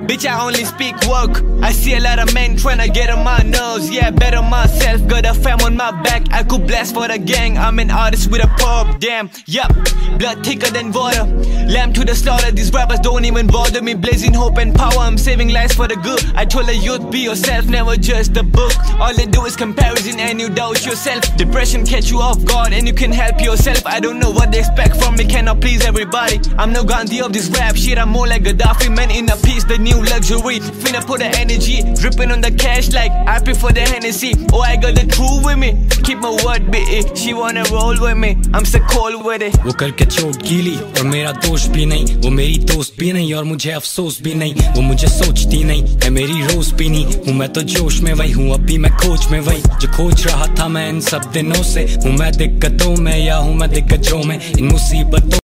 Bitch, I only speak work. I see a lot of men tryna get on my nerves. Yeah, better myself, got a fam on my back. I could blast for the gang, I'm an artist with a pop. Damn, yup, blood thicker than water. Lamb to the slaughter, these rappers don't even bother me. Blazing hope and power, I'm saving lives for the good. I told the youth, be yourself, never just a book. All they do is comparison and you doubt yourself. Depression catch you off guard and you can help yourself. I don't know what they expect from me, cannot please everybody. I'm no Gandhi of this rap shit, I'm more like Gaddafi. Man in a piece, the new luxury. Finna put the energy, dripping on the cash like I prefer the Hennessy. Oh, I got the truth with me, keep my word bitty. She wanna roll with me, I'm so cold with it. वो करके चोट गीली और मेरा दोस्त भी नहीं, वो मेरी दोस्त भी नहीं और मुझे अफसोस भी नहीं। वो मुझे सोचती नहीं है मेरी रोज भी नहीं। हूँ मैं तो जोश में वही हूँ, अभी मैं खोज में वही जो खोज रहा था मैं इन सब दिनों से। हूँ मैं दिक्कतों में या हूँ मैं दिग्गजों में, इन मुसीबतों